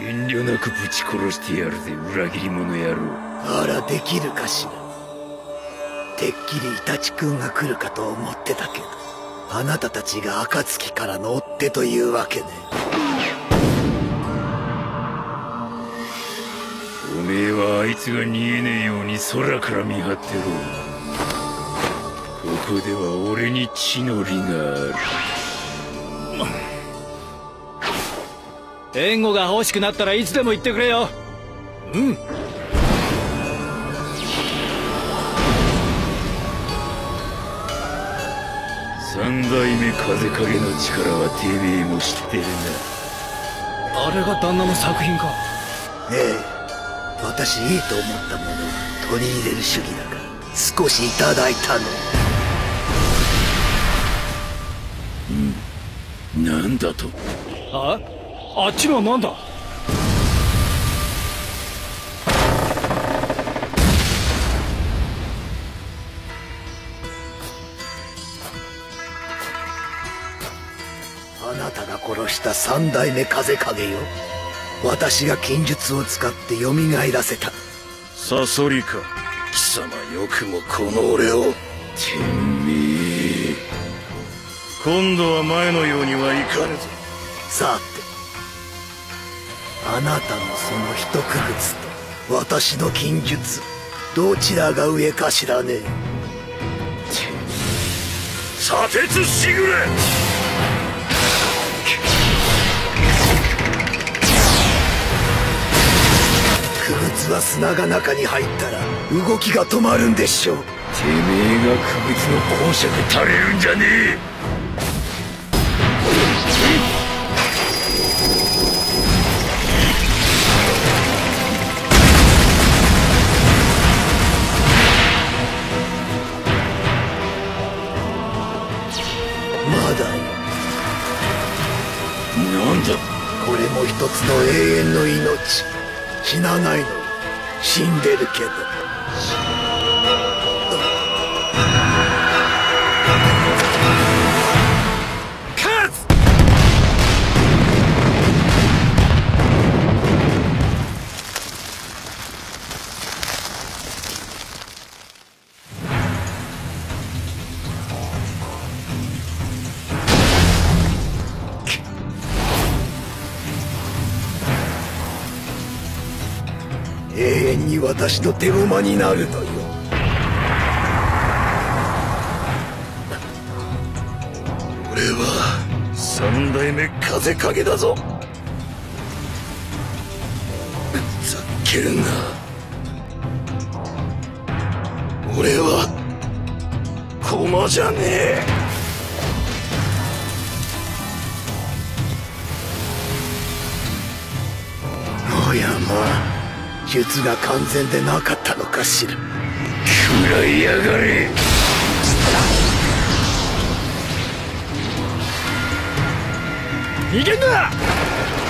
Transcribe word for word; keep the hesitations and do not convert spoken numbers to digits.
遠慮なくぶち殺してやるぜ、裏切り者野郎。 あら、できるかしら。てっきりイタチ君が来るかと思ってたけど、あなたたちが暁からの追っ手というわけね。 おめえはあいつが逃げねえように空から見張ってろ。ここでは俺に血の利がある。 援護が欲しくなったらいつでも言ってくれよ。うん。 三代目風影の力はてめえも知ってるな。あれが旦那の作品か。 ええ。私いいと思ったものを取り入れる主義だから少しいただいたの。 うん。なんだと。 ああっちのはなんだ。 あなたが殺した三代目風影よ。私が禁術を使って蘇らせた。 サソリか。貴様よくもこの俺を。てめえ今度は前のようにはいかぬぞ。 さてあなたのその一区別と私の禁術、どちらが上かしらね。 砂鉄しぐれ。 区別は砂が中に入ったら動きが止まるんでしょう。てめえが区別の公爵垂れるんじゃねえ。 まだよ。 なんだこれも一つの永遠の命。死なないのに死んでるけど。 勝つ。 永遠に私の手駒になるのよ。 俺は三代目風影だぞ。ざっけるな。俺は駒じゃねえ。 おやまあ、術が完全でなかったのかしら。 食らいやがれ。 逃げんな。